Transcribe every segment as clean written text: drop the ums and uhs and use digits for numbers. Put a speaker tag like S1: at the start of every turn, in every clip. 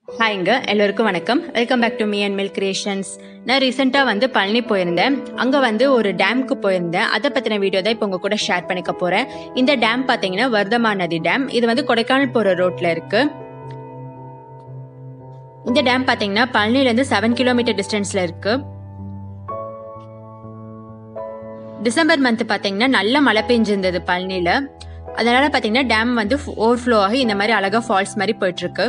S1: ஹாய்ங்க, எல்லோருக்கும் வணக்கம். Welcome back to me and milk creations. நான் ரீசெண்டாக வந்து பழனி போயிருந்தேன். அங்கே வந்து ஒரு டேமுக்கு போயிருந்தேன். அதை பற்றின வீடியோ தான் இப்போ உங்கள் கூட ஷேர் பண்ணிக்க போகிறேன். இந்த டேம் பார்த்தீங்கன்னா வர்தமாநதி டேம். இது வந்து கொடைக்கானல் போகிற ரோட்டில் இருக்கு. இந்த டேம் பார்த்தீங்கன்னா பழனிலேருந்து 7 கிலோமீட்டர் டிஸ்டன்ஸில் இருக்கு. டிசம்பர் மந்த் பார்த்தீங்கன்னா நல்ல மழை பெஞ்சிருந்தது பழனியில். அதனால பார்த்தீங்கன்னா டேம் வந்து ஓவர்ஃப்ளோ ஆகி இந்த மாதிரி அழகாக ஃபால்ஸ் மாதிரி போயிட்டு இருக்கு.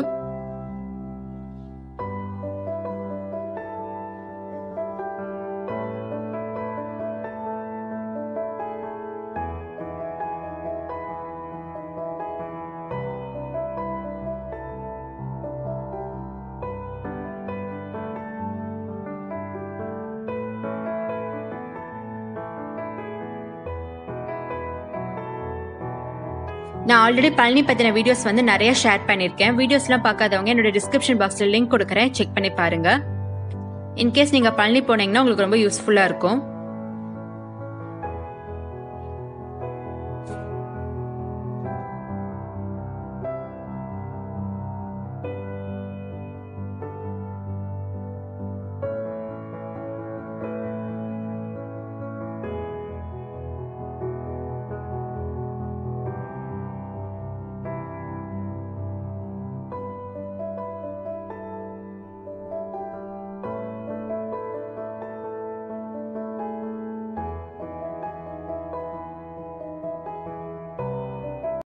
S1: நான் ஆல்ரெடி பழனி பற்றின வீடியோஸ் வந்து நிறைய ஷேர் பண்ணியிருக்கேன். வீடியோஸ்லாம் பார்க்காதவங்க என்னோட டிஸ்கிரிப்ஷன் பாக்ஸில் லிங்க் கொடுக்குறேன், செக் பண்ணி பாருங்க. இன்கேஸ் நீங்கள் பழனி போனீங்கன்னா உங்களுக்கு ரொம்ப யூஸ்ஃபுல்லாக இருக்கும்.